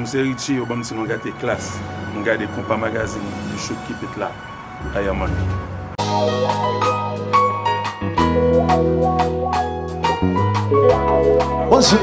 c'est Richie, on si nous gâter classe. On garde compas magazine, du shoot qui peut là. Ayaman. Bonjour.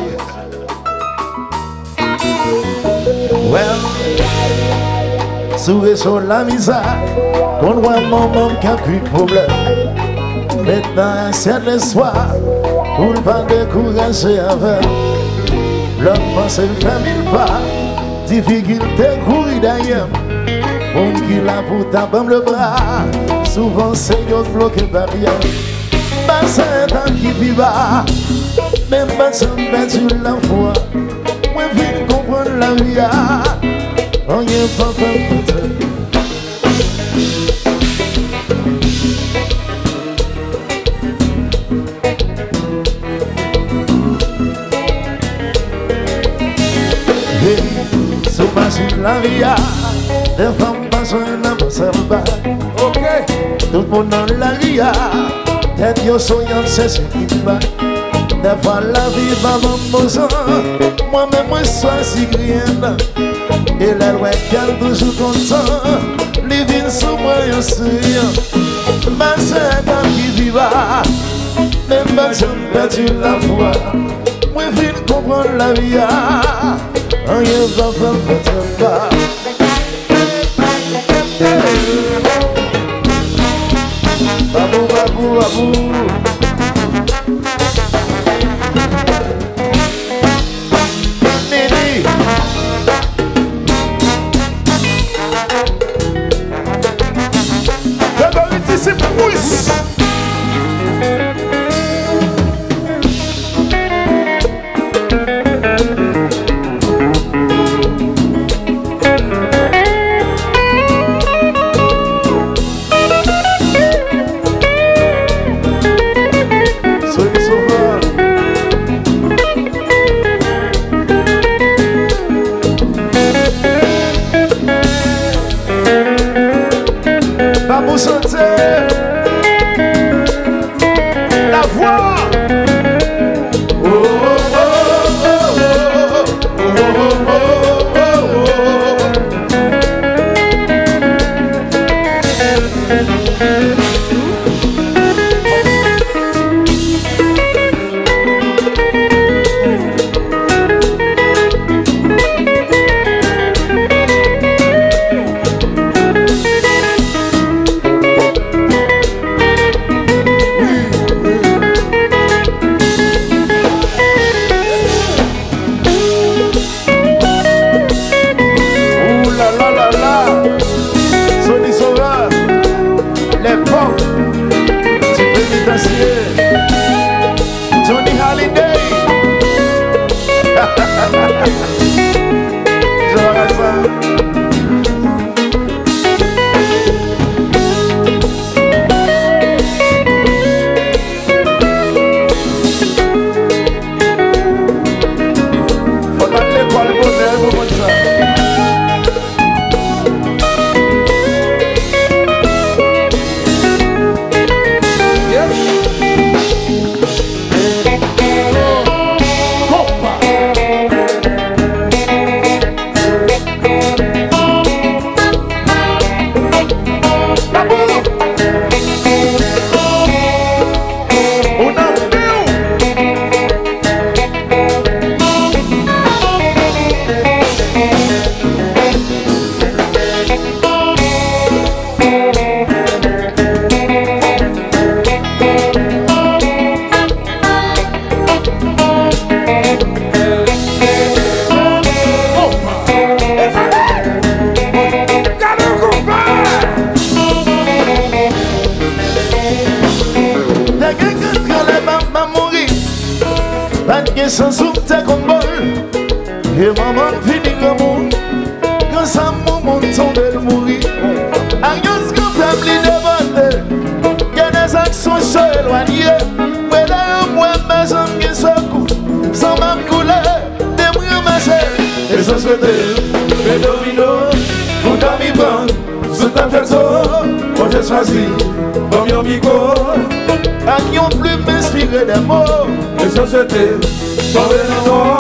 Well, souvent sur la misère, qu'on voit mon monde qui a plus de problème. Maintenant, c'est l'espoir, pour ne pas décourager avec. L'homme pense le fait mille pas, difficulté courir d'ailleurs. On qui l'a pour taper le bras, souvent c'est yo bloqué par rien. Pas un temps qui vit bas, même pas sans perdu la foi. Moi, je comprendre la vie, on y est pas fait. Sur la vie, des femmes besoin d'un peu sympa. Ok. Tout le monde dans la vie, tête yo soyant c'est ce qui va. Des fois la vie va m'emposer, moi-même moi sois si grien. Et la loi qu'elle toujours content, les vignes sous moi yo suis. Ma sœur qui viva, même pas j'aime perdu la foi. Moi viens comprendre la vie. Oh, you love them better. Babu, babu, babu. Nini. La vérité, c'est plus. Vamos chanter la voix. Oh, oh, oh, oh, oh, Johnny Holiday. Faut pas l'école bonheur pour moi ça. Sans soupe comme bol. Et maman finit comme on. Quand ça moment tombe elle mourit. Agnès qu'on famille de bonne. Y'a des actions so éloignées. Mais là moi mes hommes qui se coupent. Sans ma couleur, des bras massés. Et ça se fait les dominos. Pour ta mi bande. Sous ta perso. Quand j'ai choisi. Comme yon bico. Agnès plus m'inspirer des mots. Et ça se fait. Sauver la mort,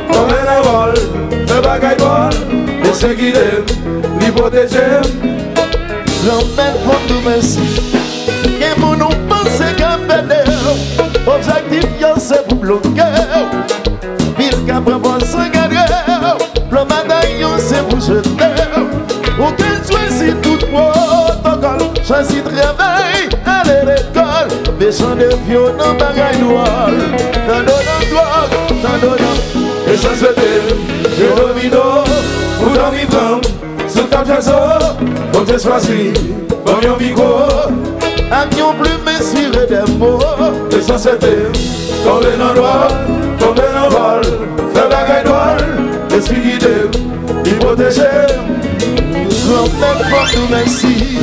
tombe nan vol, fè bagay bol, laisse guider, li protéger. L'emmène pour nous merci. Qu'est-ce que nous pensons qu'à faire? Objectif, c'est pour bloquer. Pile qu'à prendre sans garder. Le matin, c'est pour jeter. Aucun choisit tout protocole. Choisit travail, aller à l'école. Méchant de violent, bagaille noire. T'en donnant drogue, t'en donnant. Et ça se fait, je domino, ou dans mi prendre. Sous ta chasse, on te choisit, bon yon micro. Avion plus m'inspirer des mots. Et ça se fait, tomber dans l'oie, tomber dans vol, faire bagaille droite, l'esprit guidé, l'y protéger. L'emmène pour nous merci.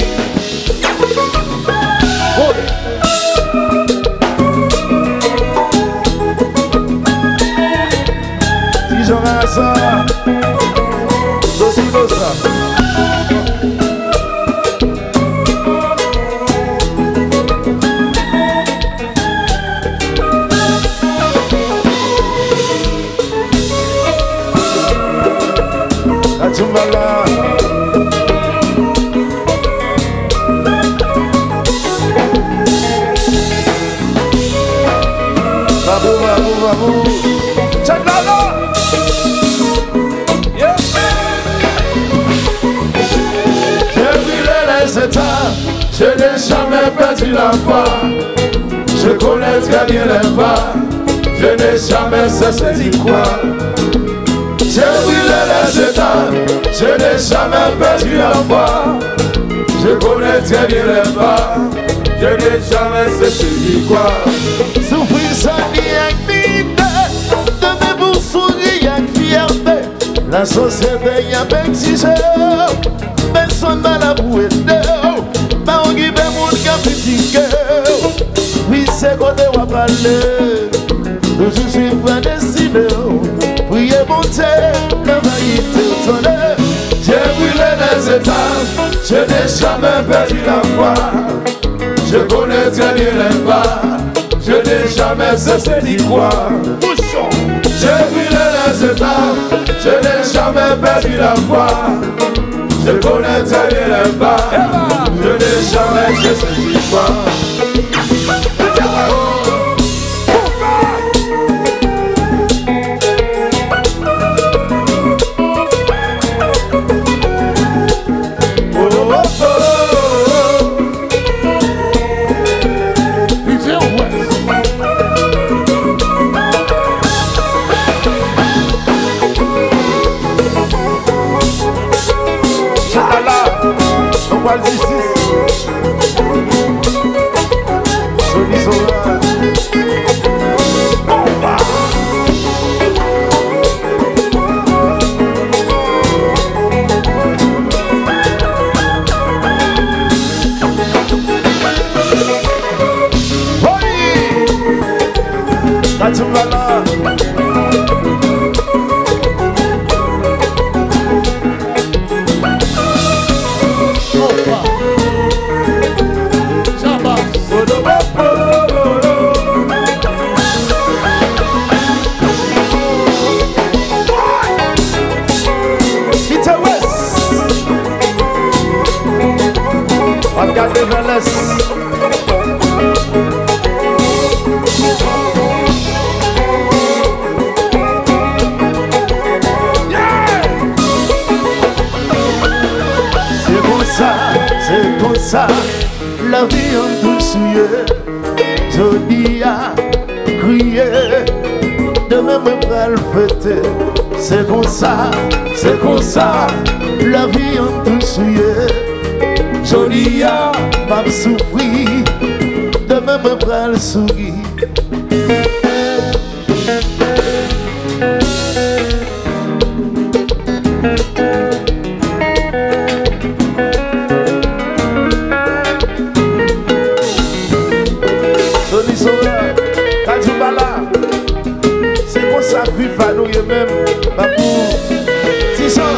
Si j'aurais ça, dossier de ça. Atumbala. Bravo. Check that out. Yeah. J'ai brûlé les états, je n'ai jamais perdu la foi. Je connais très bien les pas, je n'ai jamais cessé d'y croire. J'ai brûlé les états, je n'ai jamais perdu la foi. Je connais très bien les pas, je n'ai jamais cessé d'y croire. Souffrir sans rien quitter, demain pour sourire avec fierté. La société y a exigé, personne n'a la pour aider. Pas on qui fait mon cap critiquer. Oui, c'est côté on va parler. Je suis pas décidé. Priez mon Dieu, le vaillite tonnerre. J'ai brûlé les états, je n'ai jamais perdu la foi. Je connais très bien les pas, je n'ai jamais cessé d'y croire. J'ai brûlé les états, je n'ai jamais perdu la foi. Je connais très bien les pas, je n'ai jamais cessé d'y croire. C'est comme ça, la vie en tout souillé. Je dis à crier, demain me prend le fêter. C'est comme ça, la vie en tout souillé. Je dis à pas me souffrir, demain me prend le sourire. C'est comme ça, vie pas nous même, pas pour 10 ans.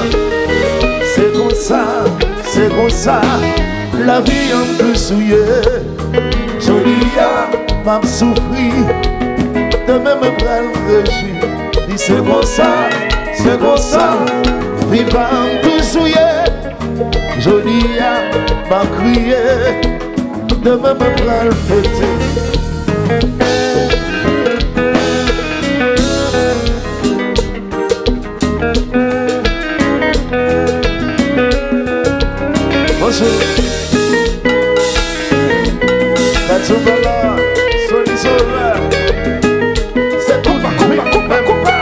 C'est comme ça, la vie en plus souillée. Jolie, pas me souffrir, de même me prendre le jus. c'est comme ça, c'est comme ça. Vivant tout souillé, joli à m'a crié, demain me prend le fêter. Bonjour. That's a ballad, Soli Sauveur. C'est coupa, coupa, coupa, coupa.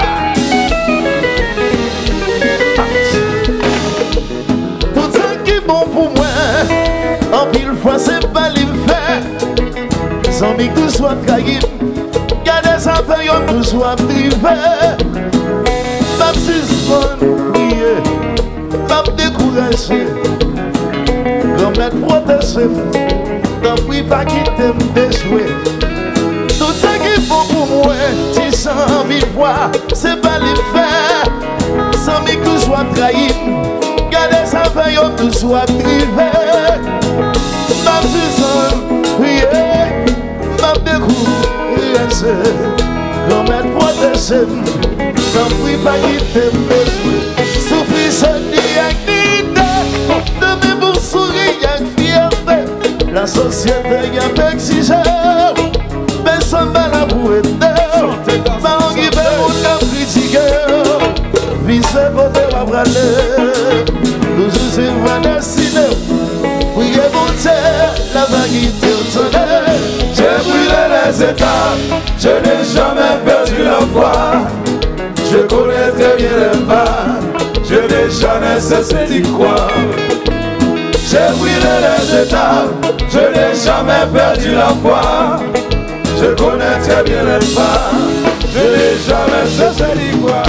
Tout ça qui est bon pour moi, en pile fois c'est pas les faire. Sans que tout soit trahi, garder sa feuille, tout soit privé. M'a suspendu, m'a découragé. Grand-mère protégé, t'en prie pas quitter me déjouer. Tout ça qui est bon pour moi, si sans mille fois, c'est pas les faire. Sans que tout soit trahi, garder sa feuille, tout soit privé. M'a suspendu, m'a découragé. Grand-mère protégé, t'en prie pas quitter me déjouer. Souffrir ce dignité, de mes beaux sourires avec fierté. La société y a exigé, personne n'a la bouée d'elle. Ma langue y veut mon âme critiquer. Vie c'est côté va braler, nous c'est va dessiner. Oui, et bon Dieu, la vaguité au tonnerre. J'ai brûlé les étapes, je n'ai jamais perdu la foi. Je connais très bien les pas, je n'ai jamais cessé d'y croire. J'ai brûlé les étapes, je n'ai jamais perdu la foi. Je connais très bien les pas, je n'ai jamais cessé d'y croire.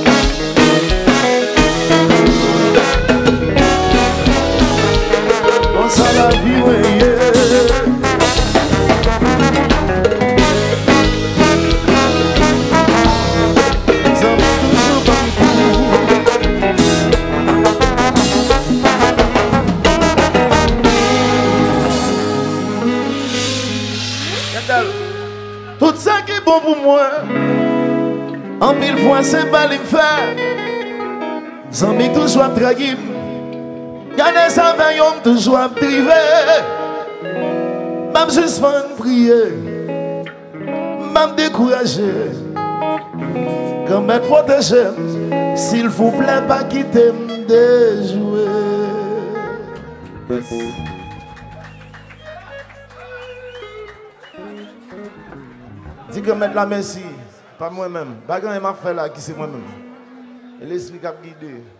On s'en la vie, oui, tout ça qui est bon pour moi, en mille fois c'est pas les faire. Sans que tout soit tragique, garder sa veille, tout soit privé. Même juste faire prier, même décourager. Quand m'être protégé, s'il vous plaît, pas quitter me déjouer. Dis que mettre la merci, pas moi-même. Bagan m'a fait là qui c'est moi-même. Et l'esprit qui a guidé.